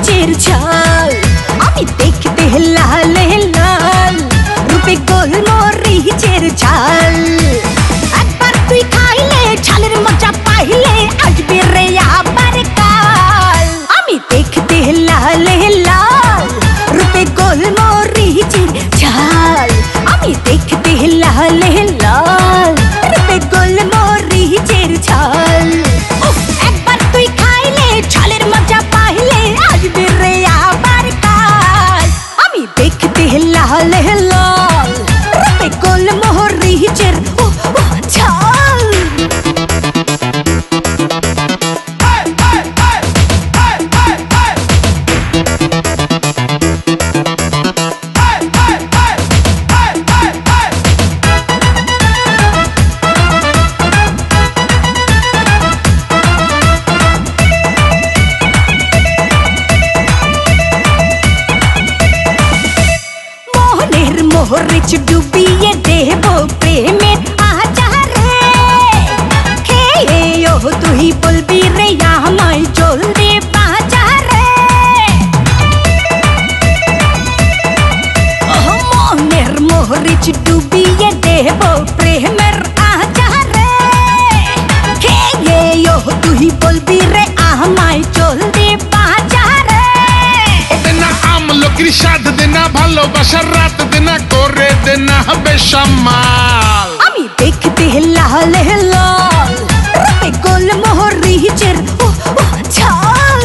মরিচের ঝাল আমি দেখতে লাল লাল রূপে গোলমরিচের ঝাল একবার তুই খাইলে ঝালের মজা পাইলে আসবে রে আবার কাল আমি দেখতে লাল লাল রূপে গোলমরিচের ঝাল আমি দেখতে লাল লাল রূপে গোলমরিচের ঝাল একবার তুই খাইলে ঝালের মজা পাইলে আসবে রে আবার কাল আমি দেখতে লাল লাল রূপে গোলমরিচের ঝাল মরিচ ডুবিয়ে দেব প্রেমের আচারে খেয়ে তুই বলবি রে আমায় জলদি বাজারে মনের মরিচ ডুবিয়ে দেব প্রেমের আচারে খেয়ে তুই বলবি রে আমায় জলদি বাজারে দেনা আমলকির স্বাদ দেনা ভালোবাসার রাত দেনা করে দেনা বেসামাল আমি দেখতে লাল লাল রূপে গোলমরিচের ঝাল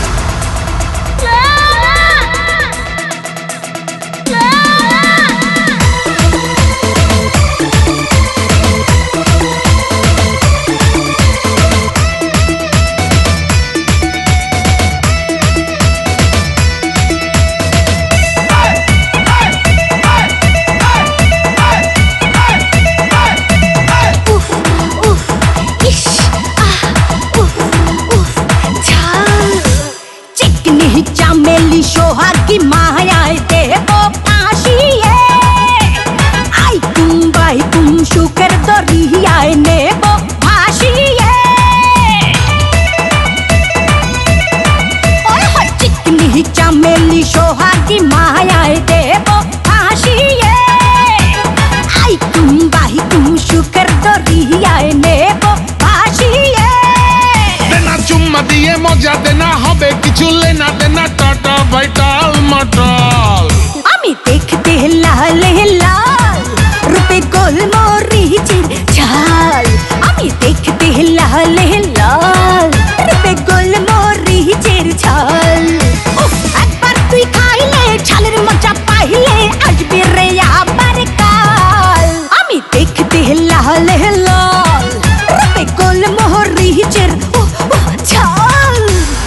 চামেলি সোহাগী মায়ায় দেব ফাঁসিয়ে আই তুম সুখের দরিয়ায় নেব ভাসিয়ে চিকনি চামেলি সোহাগী মায়ায় দেব ফাঁসিয়ে আই তুম সুখের দরিয়ায় নেব ভাসিয়ে দেনা চুম্মা দিয়ে মজা দেনা হবে কিছু লেনা দেনা টাটা ভাইটাল মটল আমি দেখতে লাল লাল রূপে গোলমরিচের ঝাল আমি দেখতে লাল লাল রূপে গোলমরিচের ঝাল একবার তুই খাইলে ঝালের মজা পাইলে